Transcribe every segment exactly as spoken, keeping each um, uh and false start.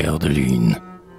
clair de lune.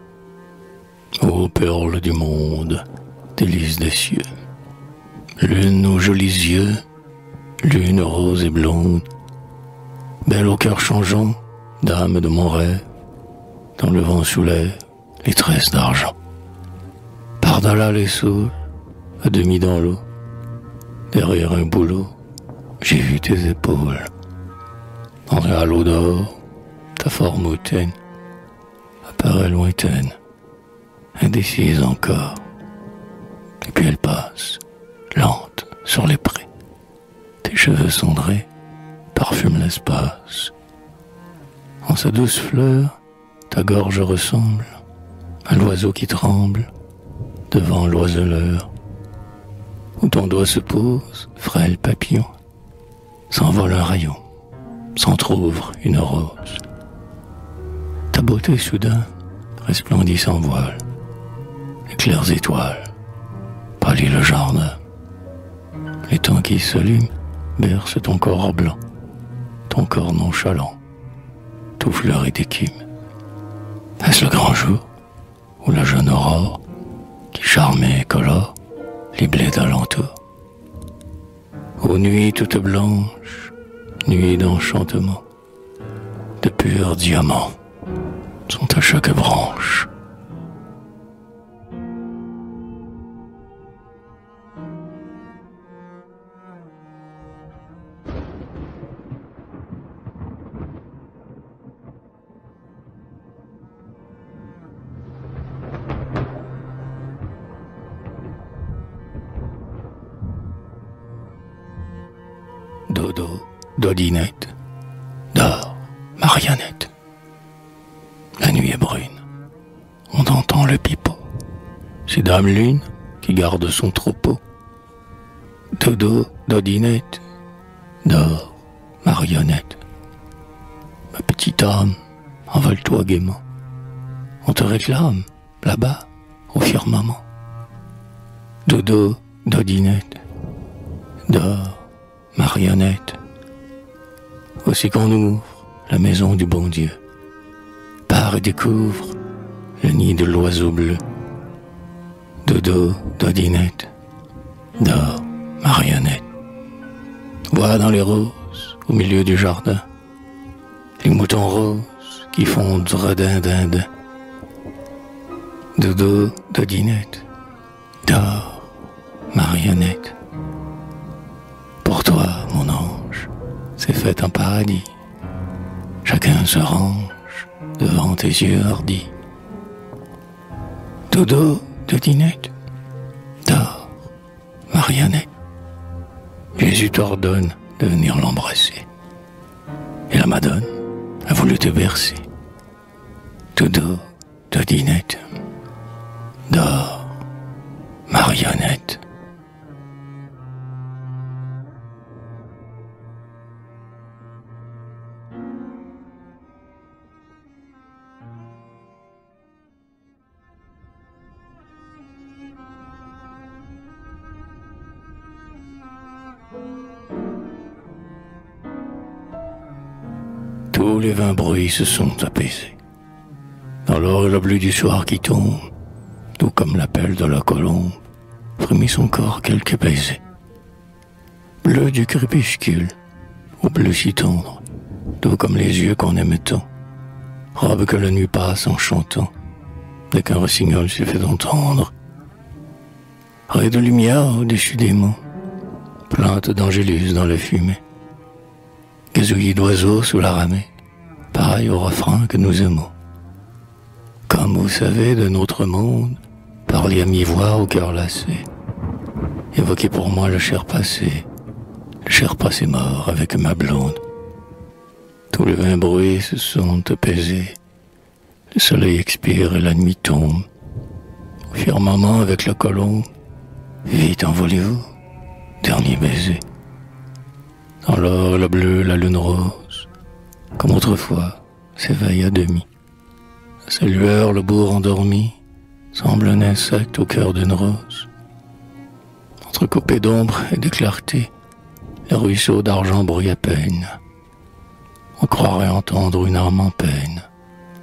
Ô perles du monde, délices des cieux, l'une aux jolis yeux, l'une rose et blonde, belle au cœur changeant, dame de mon rêve, dans le vent soulève les tresses d'argent. Par-delà les saules, à demi dans l'eau, derrière un bouleau, j'ai vu tes épaules. Dans un halo d'or, ta forme hautaine apparaît lointaine, indécise encore. Et puis elle passe, lente, sur les prés. Tes cheveux cendrés parfument l'espace. En sa douce fleur, ta gorge ressemble à l'oiseau qui tremble devant l'oiseleur. Où ton doigt se pose, frêle papillon, s'envole un rayon, s'entr'ouvre une rose. Ta beauté soudain resplendit sans voile. Les claires étoiles pâlit le jardin. Les temps qui s'allument bercent ton corps blanc, ton corps nonchalant, tout fleuri d'écume. Est-ce le grand jour ou la jeune aurore qui charmait et colore les blés d'alentour? Aux nuits toutes blanches, nuits d'enchantement, de purs diamants sont à chaque branche. Dodo, Dodinette, dors, marionnette. La nuit est brune, on entend le pipeau. C'est Dame Lune qui garde son troupeau. Dodo, Dodinette, dors, marionnette. Ma petite âme, envole-toi gaiement. On te réclame, là-bas, au firmament. Dodo, Dodinette, dors, marionnette. Aussi qu'on ouvre la maison du bon Dieu. Pars et découvre le nid de l'oiseau bleu. Dodo, Dodinette, dors, marionnette. Vois dans les roses, au milieu du jardin, les moutons roses qui font du redin-dindin. Dodo, Dodinette, dors, marionnette. Pour toi, mon ange, c'est fait un paradis. Chacun se range devant tes yeux hardis. Dodo, Dodinette, dors, marionnette. Jésus t'ordonne de venir l'embrasser. Et la Madone a voulu te bercer. Dodo, Dodinette, dors, marionnette. Tous les vingt bruits se sont apaisés. Dans l'or et le bleu du soir qui tombe, tout comme l'appel de la colombe, frémit son corps quelques baisers. Bleu du crépuscule, au bleu si tendre, tout comme les yeux qu'on aime tant, robe que la nuit passe en chantant, dès qu'un rossignol s'est fait entendre. Ray de lumière au-dessus des monts, plante d'angélus dans la fumée, gazouillis d'oiseaux sous la ramée, pareil au refrain que nous aimons. Comme vous savez de notre monde, parlez à mi-voix au cœur lassé, évoquez pour moi le cher passé, le cher passé mort avec ma blonde. Tous les vingt bruits se sont apaisés, le soleil expire et la nuit tombe. Au firmament avec la colombe, vite envolez-vous, dernier baiser. Dans l'or, le bleu, la lune rose, comme autrefois, s'éveille à demi. À sa lueur, le bourg endormi semble un insecte au cœur d'une rose. Entrecoupé d'ombre et de clarté, le ruisseau d'argent brouille à peine. On croirait entendre une âme en peine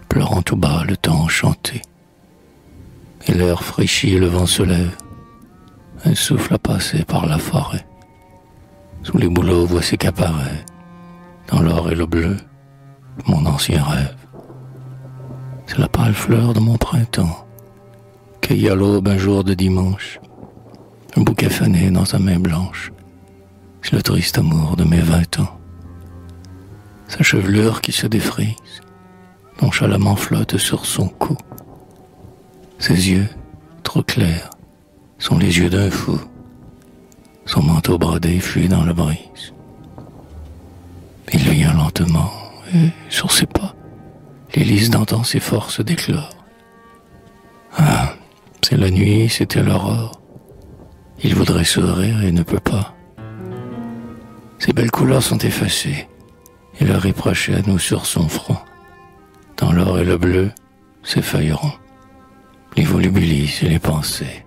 pleurant tout bas le temps enchanté. Et l'air fraîchi et le vent se lève, un souffle à passer par la forêt. Sous les bouleaux, voici qu'apparaît, dans l'or et le bleu, mon ancien rêve. C'est la pâle fleur de mon printemps, cueillie à l'aube un jour de dimanche, un bouquet fané dans sa main blanche. C'est le triste amour de mes vingt ans. Sa chevelure qui se défrise, nonchalamment flotte sur son cou. Ses yeux, trop clairs, sont les yeux d'un fou. Son manteau brodé fuit dans la brise. Il vient lentement, et sur ses pas, les lys d'antan s'efforcent d'éclore. Ah, c'est la nuit, c'était l'aurore. Il voudrait sourire et ne peut pas. Ses belles couleurs sont effacées, et le reproché à nous sur son front. Dans l'or et le bleu, ses feuilles ronds, les volubilis et les pensées.